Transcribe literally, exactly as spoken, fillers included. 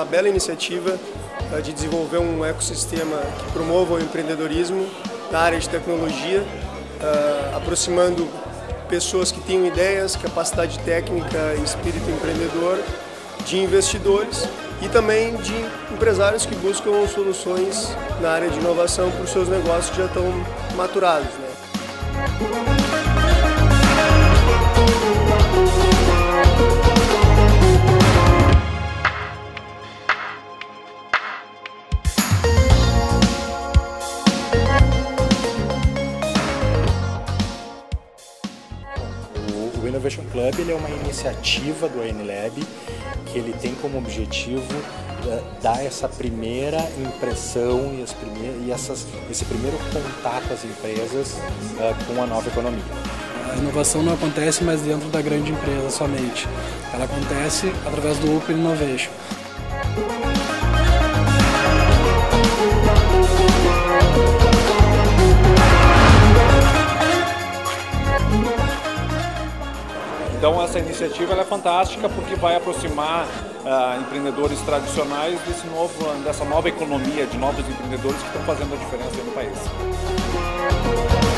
uma bela iniciativa de desenvolver um ecossistema que promova o empreendedorismo na área de tecnologia, aproximando pessoas que tenham ideias, capacidade técnica e espírito empreendedor, de investidores e também de empresários que buscam soluções na área de inovação para os seus negócios que já estão maturados, né? O Innovation Club ele é uma iniciativa do A N Lab que ele tem como objetivo uh, dar essa primeira impressão e, as primeiras, e essas, esse primeiro contato às empresas uh, com a nova economia. A inovação não acontece mais dentro da grande empresa somente, ela acontece através do Open Innovation. Então essa iniciativa ela é fantástica porque vai aproximar uh, empreendedores tradicionais desse novo, dessa nova economia, de novos empreendedores que estão fazendo a diferença no país.